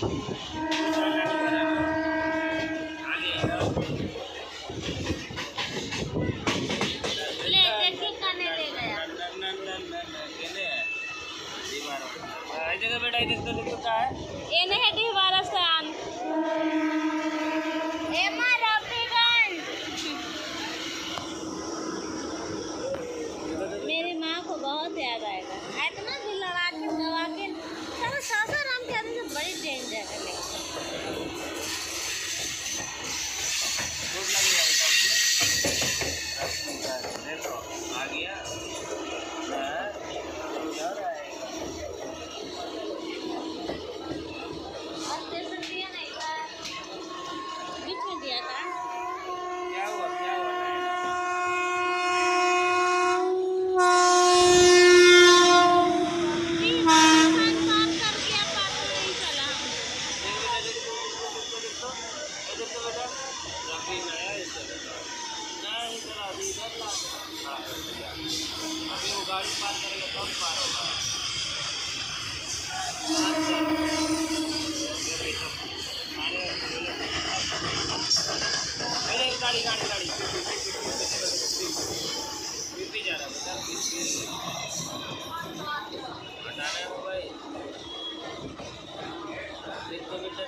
जगह बेटा इधर तो लिख चुका है एने है दीवार स्थान एमा रफीगंज। मेरी माँ को बहुत याद आएगा। इतना भी लड़ा के दवा के सारा सासाराम के आदमी से बड़ी डेंजर है। देखो आ गया अभी वो गाड़ी पार करेगा तब पार होगा। अरे गाड़ी गाड़ी गाड़ी पीपी जा रहा बेटा हटाना है भाई देखो बेटा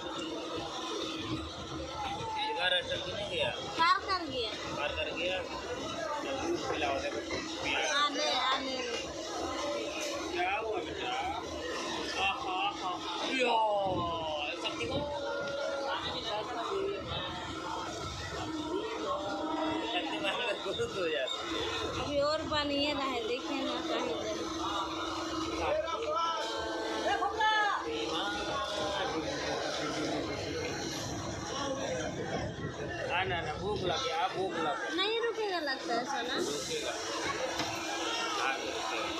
घर अटक नहीं गया पार कर गया पिलाओ दे आने आने क्या हुआ बेटा यो शक्ति को शक्ति मान कर खुद हो जाता अभी और बनिए रहे देखिए ना कहीं ना ना भूख लगे आप भूख लगे नहीं रुकेगा लगता है सोना रुकेगा आगे रुकेगा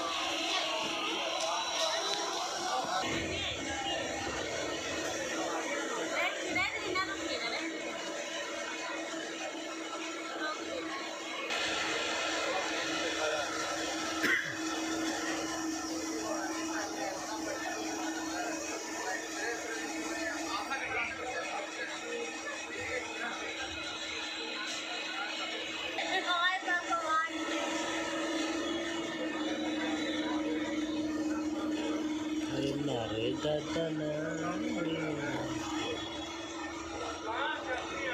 दादा